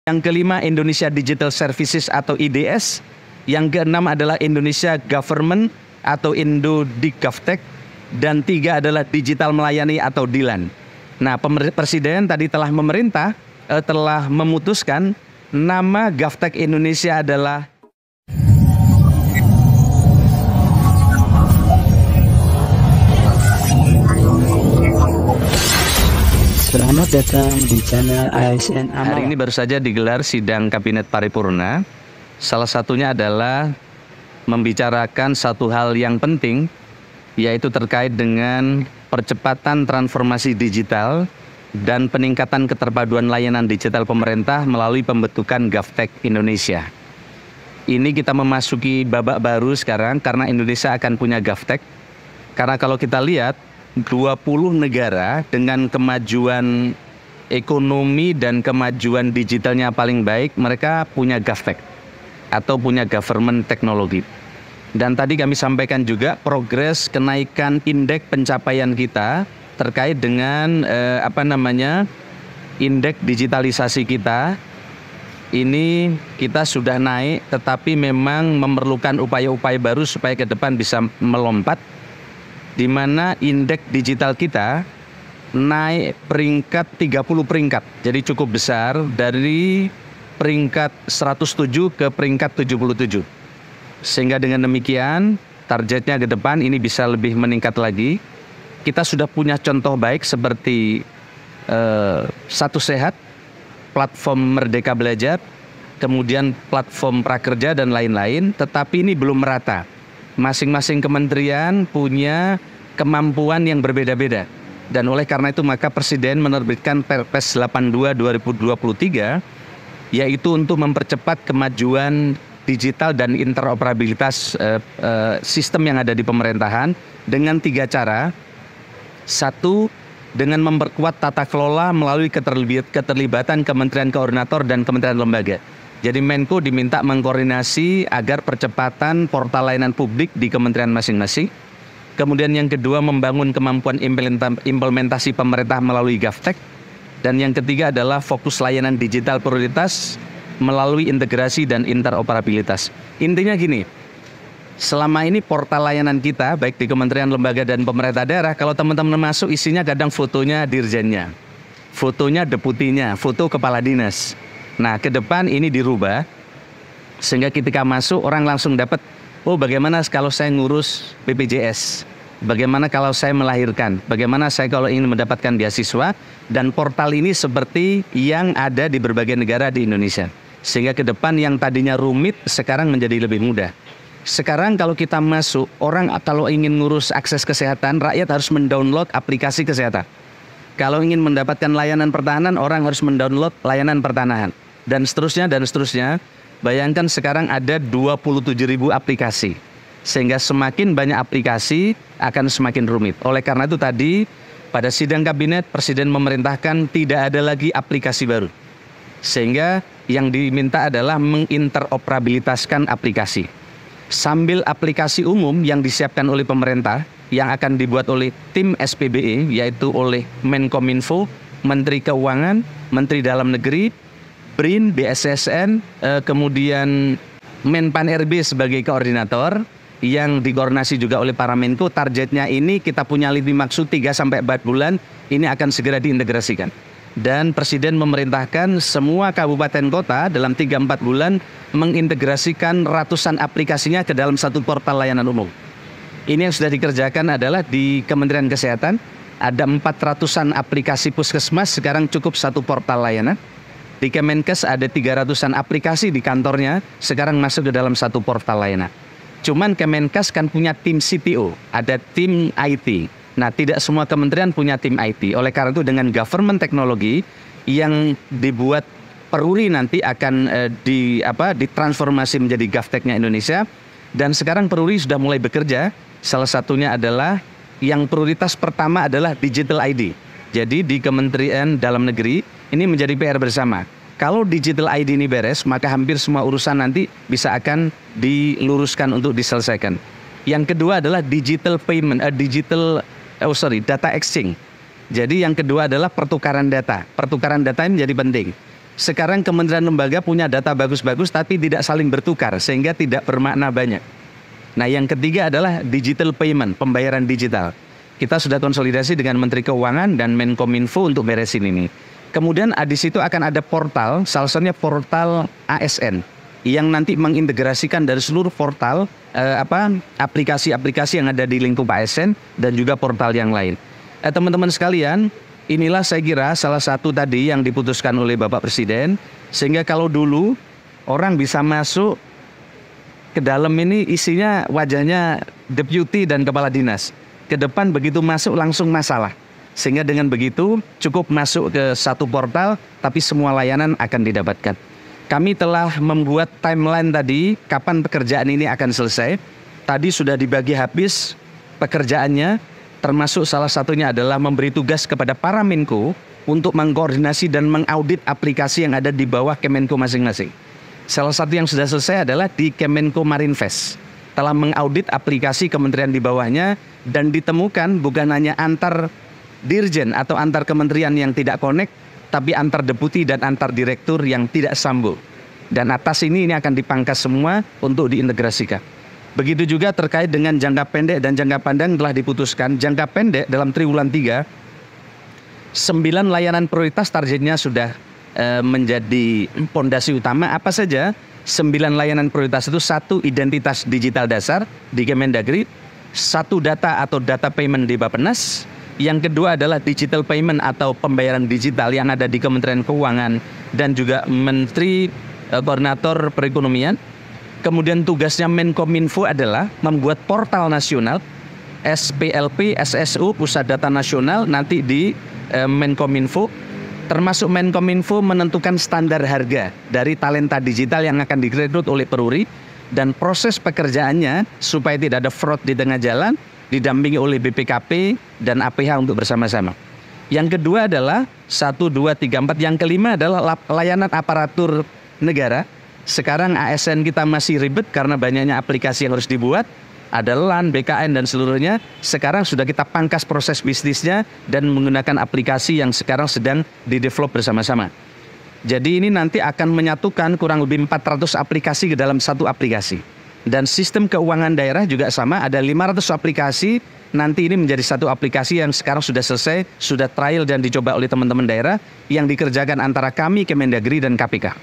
Yang kelima Indonesia Digital Services atau IDS. Yang keenam adalah Indonesia Government atau Indo-Digavtech. Dan 3 adalah Digital Melayani atau DILAN. Nah, Presiden tadi telah memutuskan nama GovTech Indonesia adalah Selamat datang di channel ASN Amal. Hari ini baru saja digelar sidang Kabinet Paripurna. Salah satunya adalah membicarakan satu hal yang penting, yaitu terkait dengan percepatan transformasi digital dan peningkatan keterpaduan layanan digital pemerintah melalui pembentukan GovTech Indonesia. Ini kita memasuki babak baru sekarang karena Indonesia akan punya GovTech. Karena kalau kita lihat 20 negara dengan kemajuan ekonomi dan kemajuan digitalnya paling baik, mereka punya GovTech atau punya government teknologi. Dan tadi kami sampaikan juga progres kenaikan indeks pencapaian kita terkait dengan indeks digitalisasi kita. Ini kita sudah naik, tetapi memang memerlukan upaya-upaya baru supaya ke depan bisa melompat, di mana indeks digital kita naik peringkat 30 peringkat. Jadi cukup besar, dari peringkat 107 ke peringkat 77. Sehingga dengan demikian targetnya ke depan ini bisa lebih meningkat lagi. Kita sudah punya contoh baik seperti Satu Sehat, platform Merdeka Belajar, kemudian platform Prakerja dan lain-lain, tetapi ini belum merata. Masing-masing kementerian punya kemampuan yang berbeda-beda. Dan oleh karena itu maka Presiden menerbitkan Perpres 82 2023, yaitu untuk mempercepat kemajuan digital dan interoperabilitas sistem yang ada di pemerintahan dengan 3 cara. 1, dengan memperkuat tata kelola melalui keterlibatan kementerian koordinator dan kementerian lembaga. Jadi Menko diminta mengkoordinasi agar percepatan portal layanan publik di kementerian masing-masing. Kemudian yang kedua, membangun kemampuan implementasi pemerintah melalui GovTech. Dan yang ketiga adalah fokus layanan digital prioritas melalui integrasi dan interoperabilitas. Intinya gini, selama ini portal layanan kita, baik di kementerian, lembaga, dan pemerintah daerah, kalau teman-teman masuk isinya kadang fotonya dirjennya, fotonya deputinya, foto kepala dinas. Nah, ke depan ini dirubah, sehingga ketika masuk orang langsung dapat, oh bagaimana kalau saya ngurus BPJS, bagaimana kalau saya melahirkan, bagaimana saya kalau ingin mendapatkan beasiswa, dan portal ini seperti yang ada di berbagai negara di Indonesia. Sehingga ke depan yang tadinya rumit sekarang menjadi lebih mudah. Sekarang kalau kita masuk, orang kalau ingin ngurus akses kesehatan, rakyat harus mendownload aplikasi kesehatan. Kalau ingin mendapatkan layanan pertahanan, orang harus mendownload layanan pertanahan. Dan seterusnya, dan seterusnya. Bayangkan sekarang ada 27.000 aplikasi. Sehingga semakin banyak aplikasi akan semakin rumit. Oleh karena itu tadi, pada sidang kabinet, Presiden memerintahkan tidak ada lagi aplikasi baru. Sehingga yang diminta adalah menginteroperabilitaskan aplikasi. Sambil aplikasi umum yang disiapkan oleh pemerintah, yang akan dibuat oleh tim SPBE, yaitu oleh Menkominfo, Menteri Keuangan, Menteri Dalam Negeri, BRIN, BSSN, kemudian Menpan-RB sebagai koordinator, yang dikoordinasi juga oleh para Menko. Targetnya ini kita punya lebih maksud 3-4 bulan, ini akan segera diintegrasikan. Dan Presiden memerintahkan semua kabupaten kota dalam 3-4 bulan mengintegrasikan ratusan aplikasinya ke dalam satu portal layanan umum. Ini yang sudah dikerjakan adalah di Kementerian Kesehatan, ada 400-an aplikasi puskesmas, sekarang cukup satu portal layanan. Di Kemenkes ada 300-an aplikasi di kantornya, sekarang masuk ke dalam satu portal layanan. Cuman Kemenkes kan punya tim CTO, ada tim IT. Nah, tidak semua kementerian punya tim IT. Oleh karena itu dengan government teknologi yang dibuat Peruri nanti akan ditransformasi menjadi GovTech-nya Indonesia. Dan sekarang Peruri sudah mulai bekerja. Salah satunya adalah yang prioritas pertama adalah Digital ID. Jadi di Kementerian Dalam Negeri ini menjadi PR bersama. Kalau Digital ID ini beres, maka hampir semua urusan nanti bisa akan diluruskan untuk diselesaikan. Yang kedua adalah digital payment, data exchange. Jadi yang kedua adalah pertukaran data. Pertukaran data ini menjadi penting. sekarang kementerian lembaga punya data bagus-bagus tapi tidak saling bertukar sehingga tidak bermakna banyak. Nah, yang ketiga adalah digital payment, pembayaran digital. Kita sudah konsolidasi dengan Menteri Keuangan dan Menkominfo untuk beresin ini. Kemudian di situ akan ada portal, salah satunya portal ASN yang nanti mengintegrasikan dari seluruh portal aplikasi-aplikasi yang ada di lingkup ASN dan juga portal yang lain. Teman-teman sekalian, inilah saya kira salah satu tadi yang diputuskan oleh Bapak Presiden, sehingga kalau dulu orang bisa masuk ke dalam ini isinya wajahnya deputi dan kepala dinas. Ke depan begitu masuk langsung masalah. Sehingga dengan begitu cukup masuk ke satu portal tapi semua layanan akan didapatkan. Kami telah membuat timeline tadi kapan pekerjaan ini akan selesai. Tadi sudah dibagi habis pekerjaannya, termasuk salah satunya adalah memberi tugas kepada para Menko untuk mengkoordinasi dan mengaudit aplikasi yang ada di bawah Kemenko masing-masing. Salah satu yang sudah selesai adalah di Kemenko Marinvest. Telah mengaudit aplikasi kementerian di bawahnya dan ditemukan bukan hanya antar dirjen atau antar kementerian yang tidak connect, tapi antar deputi dan antar direktur yang tidak sambung. Dan atas ini akan dipangkas semua untuk diintegrasikan. Begitu juga terkait dengan jangka pendek dan jangka panjang telah diputuskan. Jangka pendek dalam triwulan 3, 9 layanan prioritas targetnya sudah menjadi pondasi utama. Apa saja? 9 layanan prioritas itu: 1 identitas digital dasar di Kemendagri, 1 data atau data payment di Bappenas, yang kedua adalah digital payment atau pembayaran digital yang ada di Kementerian Keuangan dan juga Menteri Koordinator Perekonomian. Kemudian tugasnya Menkominfo adalah membuat portal nasional SPLP, SSU, Pusat Data Nasional nanti di Menkominfo. Termasuk Menkominfo menentukan standar harga dari talenta digital yang akan direkrut oleh Peruri, dan proses pekerjaannya supaya tidak ada fraud di tengah jalan didampingi oleh BPKP dan APH untuk bersama-sama. Yang kedua adalah 1, 2, 3, 4. Yang kelima adalah layanan aparatur negara. Sekarang ASN kita masih ribet karena banyaknya aplikasi yang harus dibuat. Ada LAN, BKN dan seluruhnya. Sekarang sudah kita pangkas proses bisnisnya dan menggunakan aplikasi yang sekarang sedang didevelop bersama-sama. Jadi ini nanti akan menyatukan kurang lebih 400 aplikasi ke dalam satu aplikasi. Dan sistem keuangan daerah juga sama, ada 500 aplikasi. Nanti ini menjadi satu aplikasi yang sekarang sudah selesai, sudah trial dan dicoba oleh teman-teman daerah yang dikerjakan antara kami, Kemendagri dan KPK.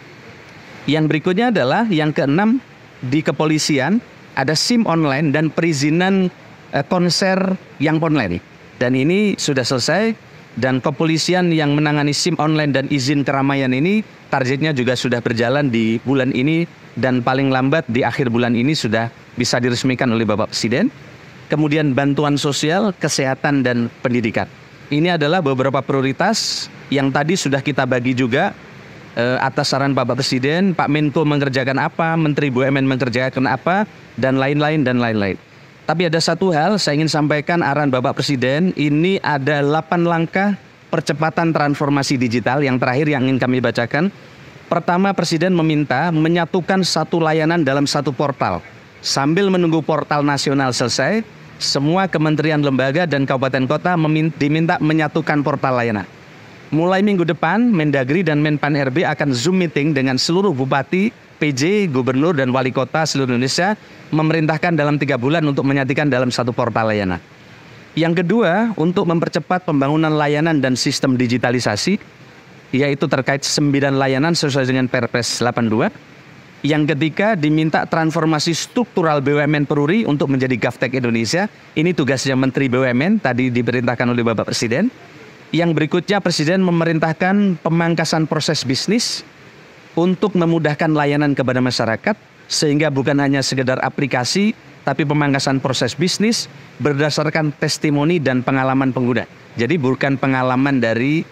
Yang berikutnya adalah yang keenam, di kepolisian ada SIM online dan perizinan konser yang online. Dan ini sudah selesai, dan kepolisian yang menangani SIM online dan izin keramaian ini targetnya juga sudah berjalan di bulan ini, dan paling lambat di akhir bulan ini sudah bisa diresmikan oleh Bapak Presiden. Kemudian bantuan sosial, kesehatan dan pendidikan. Ini adalah beberapa prioritas yang tadi sudah kita bagi juga atas saran Bapak Presiden. Pak Menko mengerjakan apa, Menteri BUMN mengerjakan apa, dan lain-lain dan lain-lain. Tapi ada satu hal saya ingin sampaikan arahan Bapak Presiden, ini ada 8 langkah percepatan transformasi digital yang terakhir yang ingin kami bacakan. Pertama, Presiden meminta menyatukan satu layanan dalam satu portal. Sambil menunggu portal nasional selesai, semua kementerian, lembaga, dan kabupaten kota diminta menyatukan portal layanan. Mulai minggu depan, Mendagri dan Menpan RB akan Zoom meeting dengan seluruh bupati, PJ, gubernur, dan wali kota seluruh Indonesia, memerintahkan dalam 3 bulan untuk menyatukan dalam satu portal layanan. Yang kedua, untuk mempercepat pembangunan layanan dan sistem digitalisasi, yaitu terkait 9 layanan sesuai dengan Perpres 82. Yang ketiga, diminta transformasi struktural BUMN Peruri untuk menjadi GovTech Indonesia. Ini tugasnya Menteri BUMN, tadi diperintahkan oleh Bapak Presiden. Yang berikutnya, Presiden memerintahkan pemangkasan proses bisnis untuk memudahkan layanan kepada masyarakat, sehingga bukan hanya sekedar aplikasi, tapi pemangkasan proses bisnis berdasarkan testimoni dan pengalaman pengguna. Jadi bukan pengalaman dari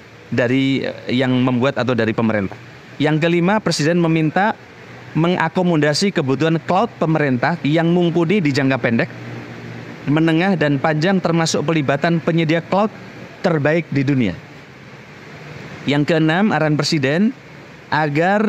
yang membuat atau dari pemerintah. Yang kelima, Presiden meminta mengakomodasi kebutuhan cloud pemerintah yang mumpuni di jangka pendek, menengah, dan panjang, termasuk pelibatan penyedia cloud terbaik di dunia. Yang keenam, arahan Presiden agar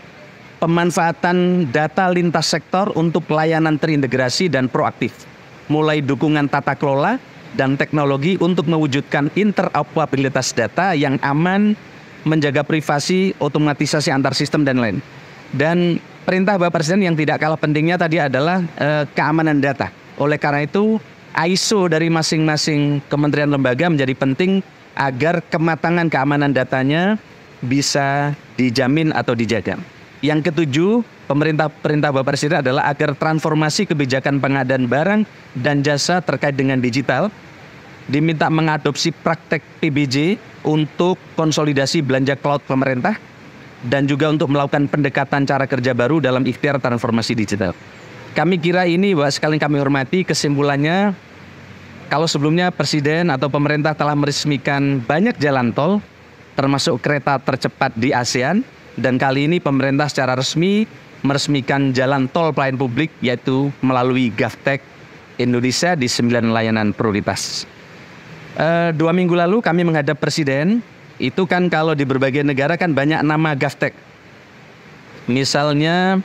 pemanfaatan data lintas sektor untuk pelayanan terintegrasi dan proaktif, mulai dukungan tata kelola dan teknologi untuk mewujudkan interoperabilitas data yang aman, menjaga privasi, otomatisasi antar sistem dan lain. Dan perintah Bapak Presiden yang tidak kalah pentingnya tadi adalah keamanan data. Oleh karena itu ISO dari masing-masing kementerian lembaga menjadi penting agar kematangan keamanan datanya bisa dijamin atau dijaga. Yang ketujuh, perintah Bapak Presiden adalah agar transformasi kebijakan pengadaan barang dan jasa terkait dengan digital diminta mengadopsi praktek PBJ untuk konsolidasi belanja cloud pemerintah dan juga untuk melakukan pendekatan cara kerja baru dalam ikhtiar transformasi digital. Kami kira ini, Bapak sekalian kami hormati, kesimpulannya kalau sebelumnya Presiden atau pemerintah telah meresmikan banyak jalan tol termasuk kereta tercepat di ASEAN, dan kali ini pemerintah secara resmi meresmikan jalan tol pelayanan publik yaitu melalui GovTech Indonesia di 9 layanan prioritas. 2 minggu lalu kami menghadap Presiden, itu kan kalau di berbagai negara kan banyak nama GovTech. Misalnya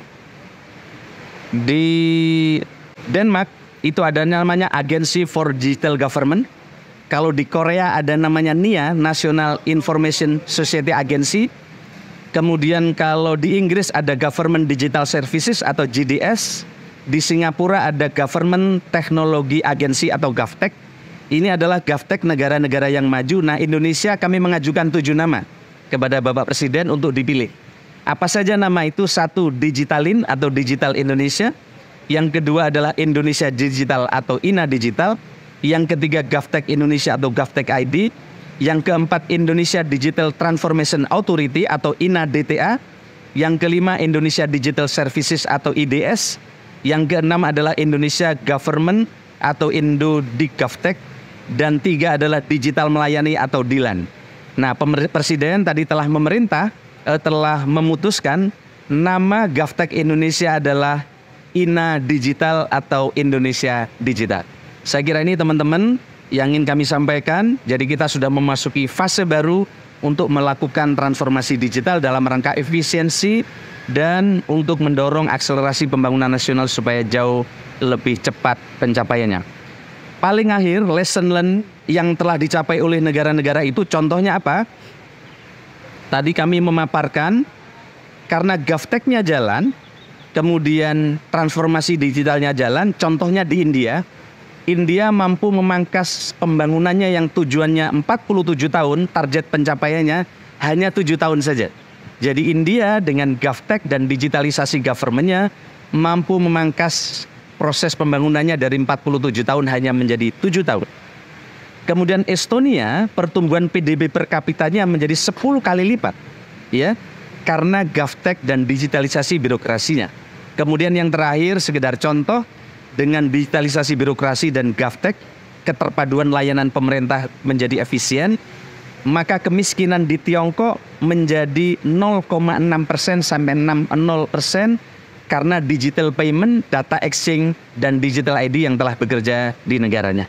di Denmark itu ada namanya Agency for Digital Government. Kalau di Korea ada namanya NIA, National Information Society Agency. Kemudian kalau di Inggris ada Government Digital Services atau GDS. Di Singapura ada Government Technology Agency atau GovTech. Ini adalah GovTech negara-negara yang maju. Nah, Indonesia kami mengajukan 7 nama kepada Bapak Presiden untuk dipilih. Apa saja nama itu? 1, Digitalin atau Digital Indonesia. Yang kedua adalah Indonesia Digital atau INA Digital. Yang ketiga GovTech Indonesia atau GovTech ID. Yang keempat Indonesia Digital Transformation Authority atau INA DTA. Yang kelima Indonesia Digital Services atau IDS. Yang keenam adalah Indonesia Government atau Indo GovTech. Dan 3 adalah Digital Melayani atau DILAN. Nah, Presiden tadi telah memutuskan nama GovTech Indonesia adalah INA Digital atau Indonesia Digital. Saya kira ini teman-teman yang ingin kami sampaikan. Jadi kita sudah memasuki fase baru untuk melakukan transformasi digital dalam rangka efisiensi dan untuk mendorong akselerasi pembangunan nasional supaya jauh lebih cepat pencapaiannya. Paling akhir, lesson learned yang telah dicapai oleh negara-negara itu contohnya apa? Tadi kami memaparkan karena GovTech-nya jalan, kemudian transformasi digitalnya jalan, contohnya di India. India mampu memangkas pembangunannya yang tujuannya 47 tahun, target pencapaiannya hanya 7 tahun saja. Jadi India dengan GovTech dan digitalisasi government-nya mampu memangkas proses pembangunannya dari 47 tahun hanya menjadi 7 tahun. Kemudian Estonia pertumbuhan PDB per kapitanya menjadi 10 kali lipat, ya, karena GovTech dan digitalisasi birokrasinya. Kemudian yang terakhir sekedar contoh, dengan digitalisasi birokrasi dan GovTech, keterpaduan layanan pemerintah menjadi efisien, maka kemiskinan di Tiongkok menjadi 0,6% sampai 0% karena digital payment, data exchange, dan digital ID yang telah bekerja di negaranya.